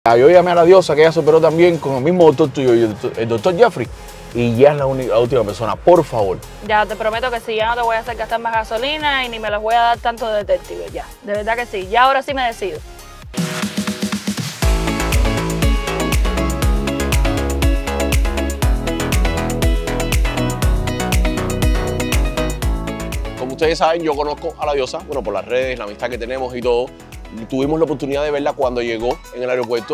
Yo llamé a la diosa que ella se operó también con el mismo doctor tuyo, el doctor Jeffrey, y ya es la última persona, por favor. Ya te prometo que sí, ya no te voy a hacer gastar más gasolina y ni me las voy a dar tanto de detective, ya. De verdad que sí, ya ahora sí me decido. Como ustedes saben, yo conozco a la diosa, bueno, por las redes, la amistad que tenemos y todo. Tuvimos la oportunidad de verla cuando llegó en el aeropuerto.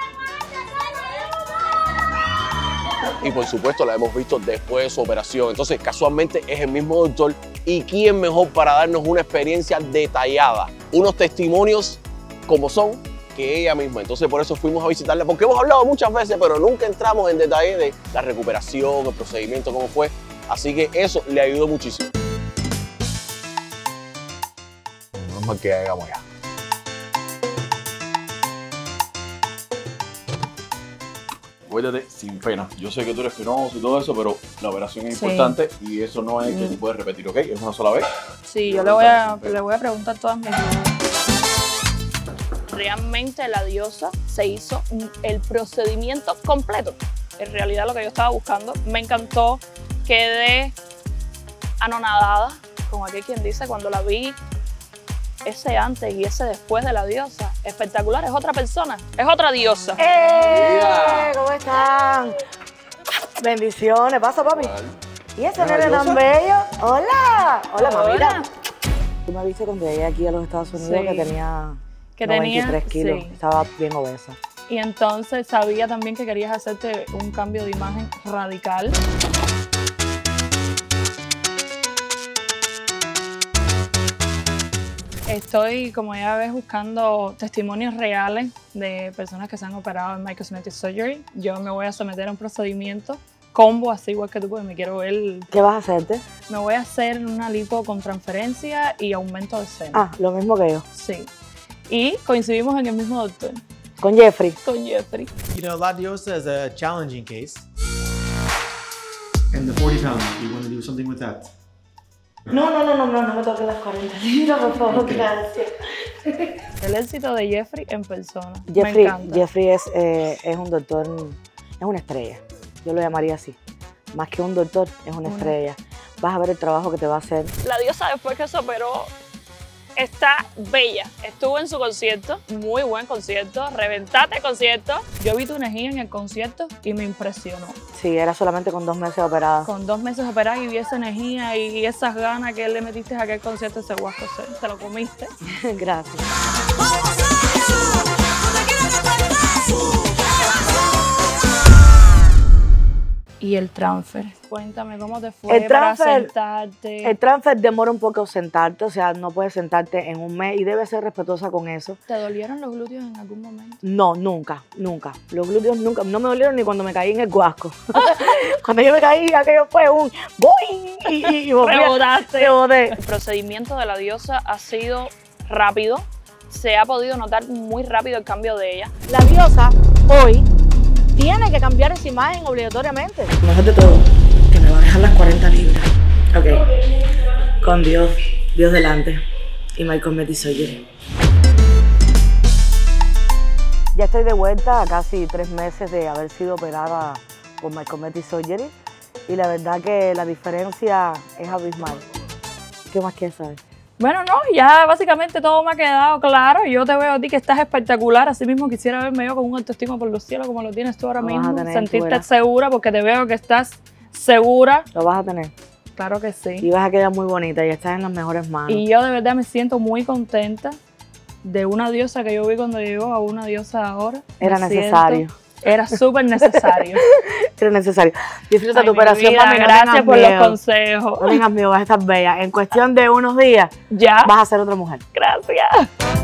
Y por supuesto la hemos visto después de su operación. Entonces, casualmente es el mismo doctor. ¿Y quién mejor para darnos una experiencia detallada? Unos testimonios como son que ella misma. Entonces, por eso fuimos a visitarla, porque hemos hablado muchas veces, pero nunca entramos en detalle de la recuperación, el procedimiento, cómo fue. Así que eso le ayudó muchísimo. No es mal que ya llegamos ya. Cuídate sin pena. Yo sé que tú eres penoso y todo eso, pero la operación es importante y eso no es que tú puedes repetir, ¿ok? Es una sola vez. Sí, yo le voy a preguntar todas mis dudas. Realmente la diosa se hizo el procedimiento completo. En realidad lo que yo estaba buscando. Me encantó, quedé anonadada, como aquí quien dice, cuando la vi. Ese antes y ese después de la diosa. Espectacular, es otra persona, es otra diosa. ¿Cómo están? Bendiciones, pasa papi. ¿Y ese nene tan bello? Hola. Hola, mamita. Tú me viste cuando llegué aquí a los Estados Unidos que tenía 93 kilos, sí. Estaba bien obesa. Y entonces sabía también que querías hacerte un cambio de imagen radical. Estoy, como ya ves, buscando testimonios reales de personas que se han operado en My Cosmetic Surgery. Yo me voy a someter a un procedimiento combo, así igual que tú, porque me quiero ver. ¿Qué vas a hacerte? Me voy a hacer una lipo con transferencia y aumento de seno. Ah, lo mismo que yo. Sí. Y coincidimos en el mismo doctor. Con Jeffrey. Con Jeffrey. You know, La Diosa is a challenging case. And the 40 pounds, you want to do something with that? No me toques las 40 libras, por favor, gracias. El éxito de Jeffrey en persona. Me encanta. Jeffrey es un doctor, es una estrella. Yo lo llamaría así. Más que un doctor, es una estrella. Vas a ver el trabajo que te va a hacer. La diosa, después que se operó, está bella. Estuvo en su concierto, muy buen concierto, reventaste concierto. Yo vi tu energía en el concierto y me impresionó. Sí, era solamente con 2 meses operada. Con 2 meses operada y vi esa energía y esas ganas que le metiste a aquel concierto, ese guasco, te lo comiste. Gracias. Y el transfer. Cuéntame cómo te fue para sentarte. El transfer demora un poco sentarte, o sea, no puedes sentarte en un mes y debes ser respetuosa con eso. ¿Te dolieron los glúteos en algún momento? No, nunca. Los glúteos nunca, no me dolieron ni cuando me caí en el guasco. Cuando yo me caí, aquello fue un ¡boing! Y rebotaste. Reboté. El procedimiento de la diosa ha sido rápido. Se ha podido notar muy rápido el cambio de ella. La diosa hoy tiene que cambiar esa imagen obligatoriamente. Lo mejor de todo, que me va a dejar las 40 libras. Ok, con Dios delante y My Cosmetic Surgery. Ya estoy de vuelta a casi 3 meses de haber sido operada con My Cosmetic Surgery y la verdad que la diferencia es abismal. ¿Qué más quieres saber? Bueno, no, ya básicamente todo me ha quedado claro. Yo te veo a ti que estás espectacular. Así mismo quisiera verme yo con un autoestima por los cielos como lo tienes tú ahora mismo. Sentirte segura porque te veo que estás segura. Lo vas a tener. Claro que sí. Y vas a quedar muy bonita y estás en las mejores manos. Y yo de verdad me siento muy contenta de una diosa que yo vi cuando llegó a una diosa ahora. Era necesario. Era súper necesario. Era necesario. Disfruta tu operación, vida, mami. Gracias por los consejos. No tengas miedo, vas a estar bella. En cuestión de unos días, ya vas a ser otra mujer. Gracias.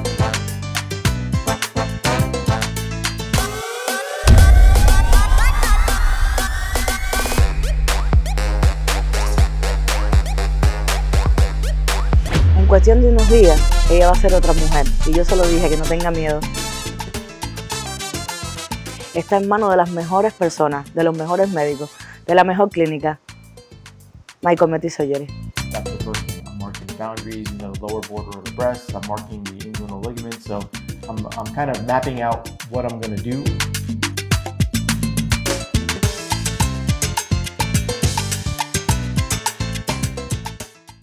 En cuestión de unos días, ella va a ser otra mujer. Y yo se lo dije, que no tenga miedo. Está en manos de las mejores personas, de los mejores médicos, de la mejor clínica. My Cosmetic Surgery. That's the first thing. I'm marking boundaries, the lower border of the breast. I'm marking the inguinal ligament. So I'm kind of mapping out what I'm gonna do.